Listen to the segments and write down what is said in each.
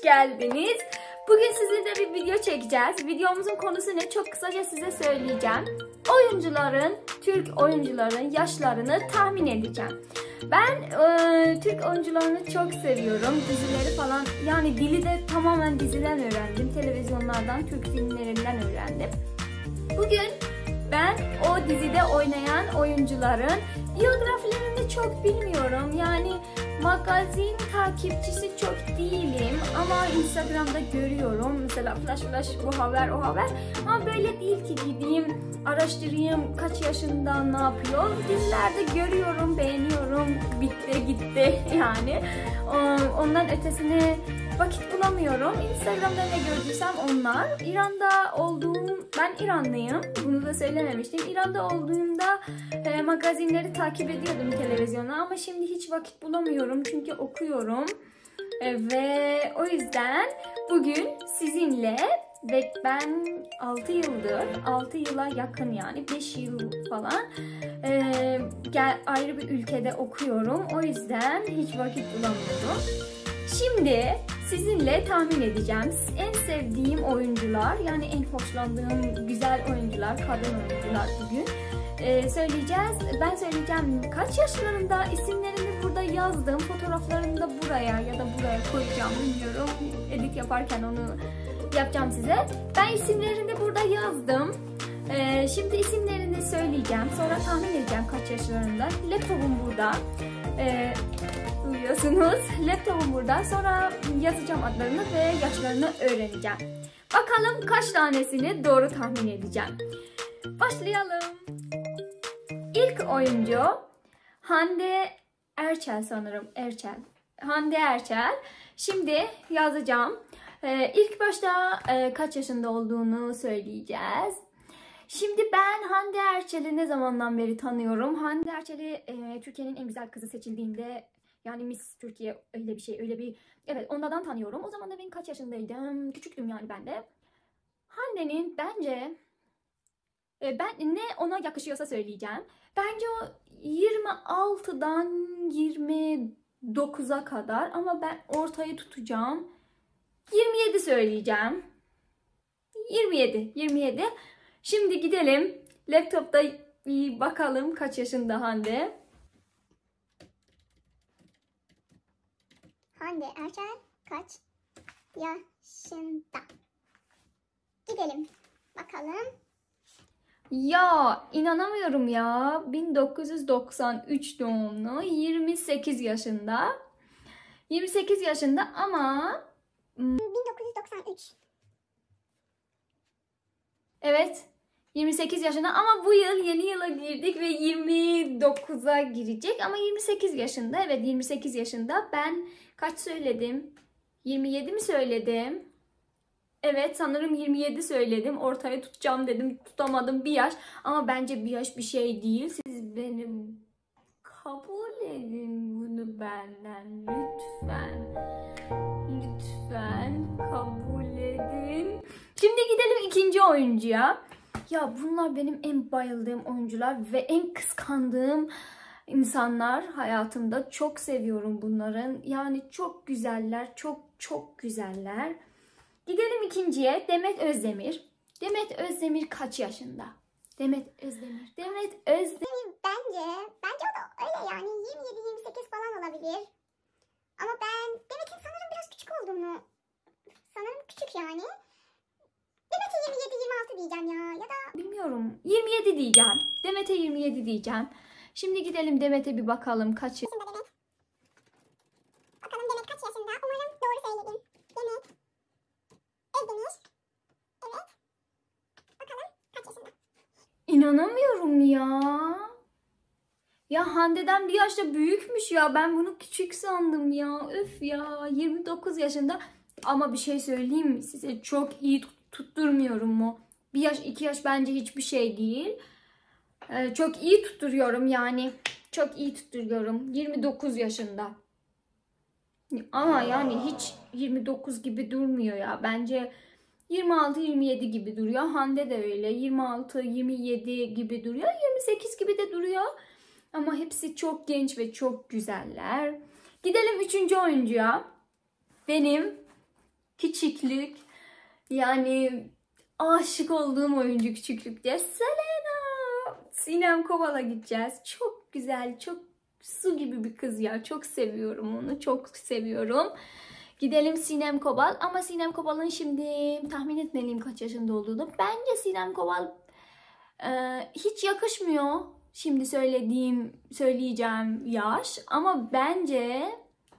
geldiniz. Bugün sizinle bir video çekeceğiz. Videomuzun konusu ne? Çok kısaca size söyleyeceğim. Türk oyuncuların yaşlarını tahmin edeceğim. Ben Türk oyuncularını çok seviyorum. Dizileri falan, yani dili de tamamen diziden öğrendim. Televizyonlardan, Türk filmlerinden öğrendim. Bugün ben o dizide oynayan oyuncuların biyografilerini çok bilmiyorum. Yani magazin takipçisi çok değilim ama Instagram'da görüyorum. Mesela flash bu haber o haber. Ama böyle değil ki gideyim araştırayım kaç yaşında ne yapıyor. Dizilerde görüyorum, beğeniyorum. Bitti gitti yani. Ondan ötesine vakit bulamıyorum. Instagram'da ne gördüysem onlar. Ben İranlıyım. Bunu da söylememiştim. İran'da olduğumda magazinleri takip ediyordum televizyona ama şimdi hiç vakit bulamıyorum çünkü okuyorum. Ve o yüzden bugün sizinle ve ben 6 yıla yakın, yani 5 yıl falan ayrı bir ülkede okuyorum. O yüzden hiç vakit bulamıyorum. Şimdi sizinle tahmin edeceğim en sevdiğim oyuncular, yani en hoşlandığım güzel oyuncular, kadın oyuncular bugün söyleyeceğiz. Ben söyleyeceğim kaç yaşlarında, isimlerini burada yazdım, fotoğraflarını da buraya ya da buraya koyacağım, bilmiyorum. Edit yaparken onu yapacağım size. Ben isimlerini burada yazdım. Şimdi isimlerini söyleyeceğim, sonra tahmin edeceğim kaç yaşlarında. Laptopum burada. Duyuyorsunuz. Laptopum burada. Sonra yazacağım adlarını ve yaşlarını öğreneceğim. Bakalım kaç tanesini doğru tahmin edeceğim. Başlayalım. İlk oyuncu Hande Erçel sanırım. Hande Erçel. Şimdi yazacağım. İlk başta kaç yaşında olduğunu söyleyeceğiz. Şimdi ben Hande Erçel'i ne zamandan beri tanıyorum? Hande Erçel'i Türkiye'nin en güzel kızı seçildiğinde, yani Miss Türkiye evet, ondan tanıyorum. O zaman da ben kaç yaşındaydım? Küçüktüm yani ben de. Hande'nin bence ben ne ona yakışıyorsa söyleyeceğim. Bence o 26'dan 29'a kadar, ama ben ortayı tutacağım. 27 söyleyeceğim. 27. Şimdi gidelim. Laptopta bir bakalım kaç yaşında Hande. Hande Erçel kaç yaşında? Gidelim bakalım. Ya inanamıyorum ya. 1993 doğumlu, 28 yaşında. 28 yaşında ama 1993. evet, 28 yaşında ama bu yıl yeni yıla girdik ve 29'a girecek ama 28 yaşında. Evet, 28 yaşında. Ben kaç söyledim? 27 mi söyledim? Evet, sanırım 27 söyledim. Ortaya tutacağım dedim. Tutamadım, bir yaş. Ama bence bir yaş bir şey değil. Siz benim kabul edin bunu benden. Lütfen. Lütfen kabul edin. Şimdi gidelim ikinci oyuncuya. Ya bunlar benim en bayıldığım oyuncular ve en kıskandığım insanlar hayatımda. Çok seviyorum bunların. Yani çok güzeller. Çok güzeller. Gidelim ikinciye. Demet Özdemir. Demet Özdemir kaç yaşında? Demet Özdemir. Bence o da öyle, yani 27-28 falan olabilir. Ama ben Demet'in sanırım biraz küçük olduğunu, sanırım küçük yani. Demet'e 27-26 diyeceğim ya da bilmiyorum. 27 diyeceğim. Demet'e 27 diyeceğim. Şimdi gidelim Demet'e bir bakalım kaç yaşında. Demet. Bakalım Demet kaç yaşında? Umarım doğru söyledim. Demet Özdemir. Evet. Bakalım kaç yaşında? İnanamıyorum ya. Ya Hande'den bir yaşta büyükmüş ya. Ben bunu küçük sandım ya. Öf ya. 29 yaşında. Ama bir şey söyleyeyim mi size? Çok iyi tutturmuyorum mu? Bir yaş 2 yaş bence hiçbir şey değil. Çok iyi tutturuyorum yani. Çok iyi tutturuyorum. 29 yaşında. Ama yani hiç 29 gibi durmuyor ya. Bence 26-27 gibi duruyor. Hande de öyle. 26-27 gibi duruyor. 28 gibi de duruyor. Ama hepsi çok genç ve çok güzeller. Gidelim üçüncü oyuncuya. Benim küçüklük. Yani aşık olduğum oyuncu küçüklükte. Selena! Sinem Kobal'a gideceğiz. Çok güzel, çok su gibi bir kız ya. Çok seviyorum onu. Çok seviyorum. Gidelim Sinem Kobal. Ama Sinem Kobal'ın şimdi tahmin etmeliyim kaç yaşında olduğunu. Bence Sinem Kobal hiç yakışmıyor. Şimdi söyleyeceğim yaş. Ama bence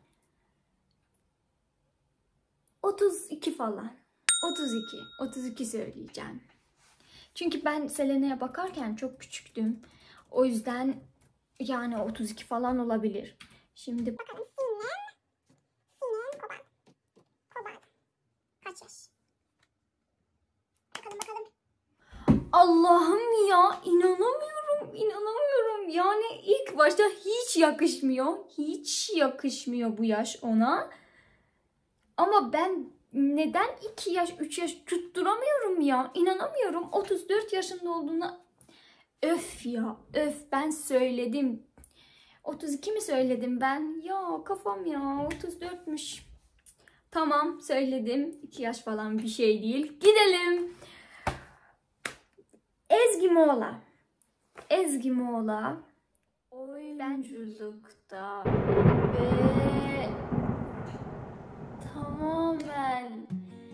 32 falan. 32 söyleyeceğim. Çünkü ben Selena'ya bakarken çok küçüktüm. O yüzden yani 32 falan olabilir. Şimdi Bakalım Sinem Kobal. Kobal. Kaç yaş? Bakalım. Allah'ım ya, inanamıyorum. Yani ilk başta hiç yakışmıyor bu yaş ona. Ama ben neden 2 yaş 3 yaş tutturamıyorum ya, inanamıyorum. 34 yaşında olduğuna öf ben söyledim. 32 mi söyledim ben? Ya kafam ya, 34'müş. Tamam, söyledim. 2 yaş falan bir şey değil. Gidelim. Ezgi Moğla oyunculukta ve tamamen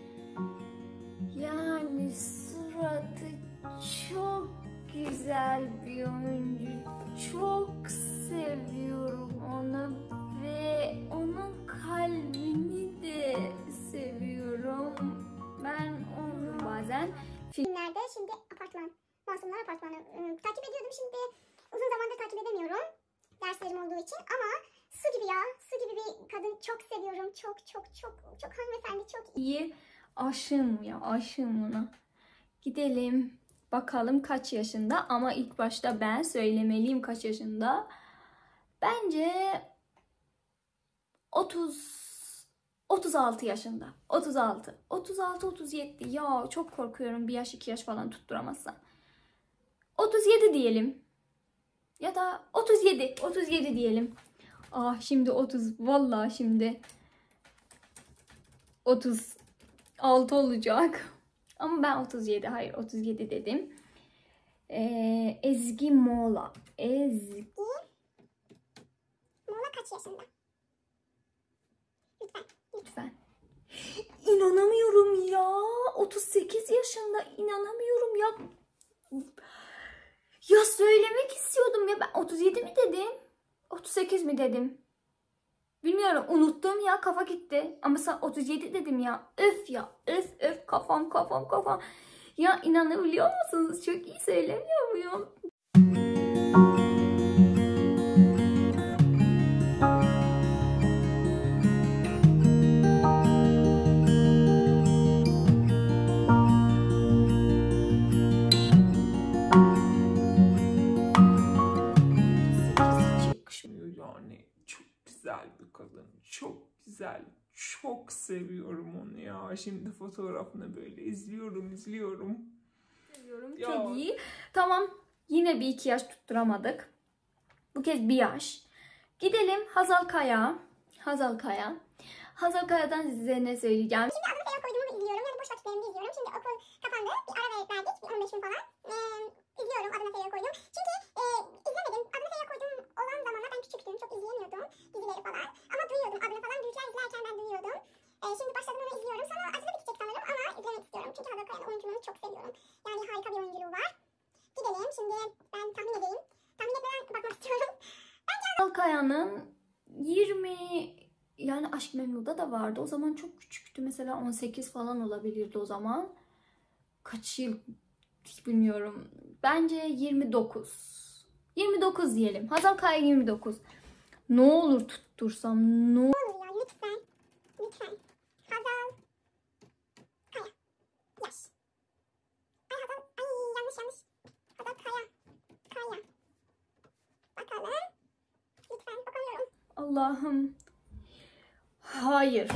yani suratı çok güzel bir oyuncu. Çok seviyorum onu ve onun kalbini de seviyorum. Ben onu bazen Filmlerde şimdi Apartman. Masumlar Apartmanı. Takip ediyordum, şimdi uzun zamandır takip edemiyorum. Derslerim olduğu için ama su gibi ya. Su gibi bir kadın. Çok seviyorum. Çok hanımefendi, çok iyi. iyi. Aşığım ona. Gidelim. Bakalım kaç yaşında, ama ilk başta ben söylemeliyim kaç yaşında. Bence 36 yaşında. 36 37. Ya çok korkuyorum bir yaş 2 yaş falan tutturamazsam. 37 diyelim. Ya da 37 diyelim. Ah şimdi 30, vallahi şimdi 36 olacak. Ama ben 37 dedim. Ezgi Moğla. Mola kaç yaşında? Lütfen. İnanamıyorum ya. 38 yaşında. İnanamıyorum ya. Ya söylemek istiyordum ya. Ben 37 mi dedim? 38 mi dedim? Bilmiyorum. Unuttum ya. Kafa gitti. Ama sen 37 dedim ya. Öf ya. Öf. Kafam. Ya inanabiliyor musunuz? Çok iyi söylemiyor muyum? Yani çok güzel bir kadın. Çok güzel. Çok seviyorum onu ya. Şimdi fotoğrafını böyle izliyorum. Seviyorum. Ya. Çok iyi. Tamam. Yine bir 2 yaş tutturamadık. Bu kez 1 yaş. Gidelim Hazal Kaya. Hazal Kaya'dan size ne söyleyeceğim? Şimdi adını falan koyduğumu izliyorum. Yani boş vakitlerimde izliyorum. Şimdi okul kapandı. Bir ara verdik. Bir 15 gün falan. İzliyorum. Adını falan koydum. Çünkü izlemedim. Adını falan koyduğum olan zamanlar ben küçüktüm. Çok izleyemiyordum dizileri falan. Ama duyuyordum. Adını falan büyükler izlerken ben duyuyordum. Şimdi başladım onu izliyorum. Sonra acılı bitecek sanırım ama izlemek istiyorum. Çünkü Hazal Kaya'nın oyunculuğunu çok seviyorum. Yani harika bir oyunculuğu var. Gidelim. Şimdi ben tahmin edeyim. Tahmin etmeden bakmak istiyorum. Hazal Kaya'nın 20, yani Aşk Memnu'da da vardı. O zaman çok küçüktü. Mesela 18 falan olabilirdi o zaman. Kaç yıl hiç bilmiyorum. Bence 29. 29 diyelim. Hazal Kaya 29. Ne olur tuttursam. Ne olur. Olur ya, lütfen. Hazal Kaya. Yaş. Ay yanlış. Hazal Kaya. Bakalım. Lütfen, bakamıyorum. Allah'ım. Hayır.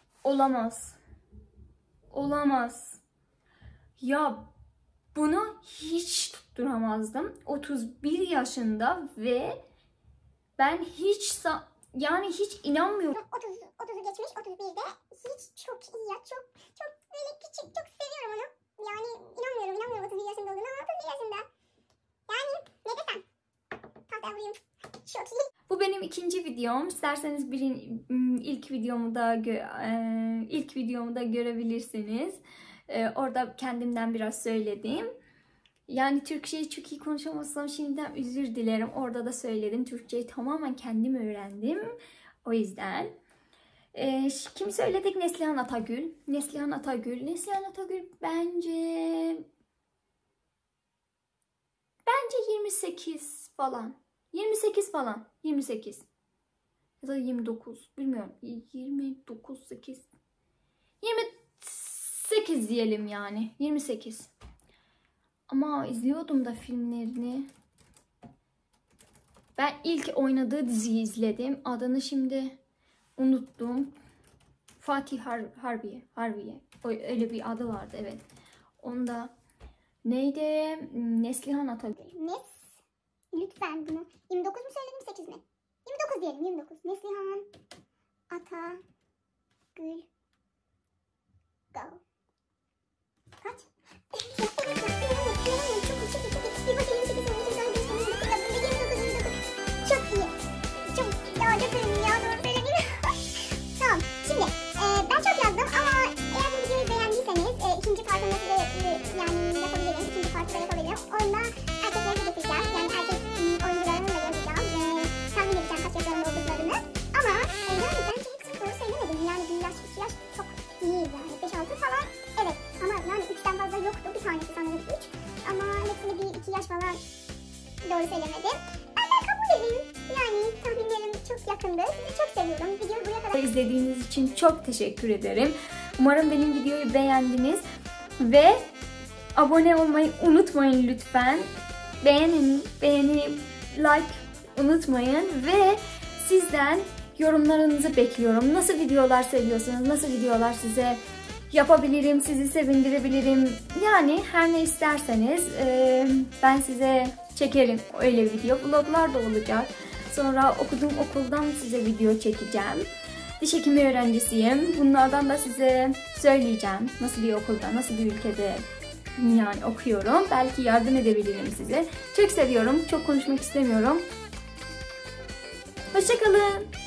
Olamaz. Ya bunu hiç tutturamazdım. 31 yaşında ve ben hiç Yani hiç inanmıyorum. 30'u geçmiş, 31'de hiç çok iyi ya, çok böyle küçük, çok seviyorum onu. Yani inanmıyorum 31 yaşında olduğunu ama 31 yaşında. Yani ne desem, tahtaya vurayım, çok iyi. Bu benim ikinci videom. İsterseniz ilk videomu da görebilirsiniz. Orada kendimden biraz söyledim. Yani Türkçeyi çok iyi konuşamazsam şimdiden özür dilerim. Orada da söyledim. Türkçeyi tamamen kendim öğrendim. O yüzden. Kim söyledik? Neslihan Atagül. Neslihan Atagül bence 28 falan. 28 falan. 28. Ya da 29. Bilmiyorum. 29, 8. 28 diyelim yani. 28. Ama izliyordum da filmlerini. Ben ilk oynadığı diziyi izledim. Adını şimdi unuttum. Fatih Harbiye. Öyle bir adı vardı, evet. Onda neydi? Neslihan Atagül. Lütfen bunu. 29 mu söyledim, 8 mi? 29 diyelim, 29. Neslihan Atagül. Go. Kaç? Çok iyi. Çok daha da söyleyeyim ya. Doğru söyleyeyim. Tamam. Şimdi ben çok yazdım ama eğer bu videoyu beğendiyseniz ikinci partını size yani yapabilirim. İkinci partı da yapabilirim. Onda erkekleri de getireceğim. Yani erkek oyuncularını da yazacağım. Tahmin edeceğim kaç yaşlarında olduklarını. Ama yani bence hepsini doğru söylemedim. Yani bir yaş, 2 yaş çok değil yani. 5-6 falan. Evet. Ama yani 3'ten fazla yoktu. Bir tanesi sanırım 3. Ama hepsini bir 2 yaş falan doğru söylemedim. Ben kabul edeyim. Yani tahminlerim çok yakındı. Sizi çok seviyorum. Videoyu buraya kadar İzlediğiniz için çok teşekkür ederim. Umarım benim videoyu beğendiniz. Ve abone olmayı unutmayın lütfen. Beğeni, like unutmayın. Ve sizden yorumlarınızı bekliyorum. Nasıl videolar seviyorsunuz? Nasıl videolar size yapabilirim? Sizi sevindirebilirim? Yani her ne isterseniz ben size çekerim. Öyle video. Vloglar da olacak. Sonra okuduğum okuldan size video çekeceğim. Diş hekimi öğrencisiyim. Bunlardan da size söyleyeceğim. Nasıl bir okulda, nasıl bir ülkede yani okuyorum. Belki yardım edebilirim size. Çok seviyorum. Çok konuşmak istemiyorum. Hoşça kalın.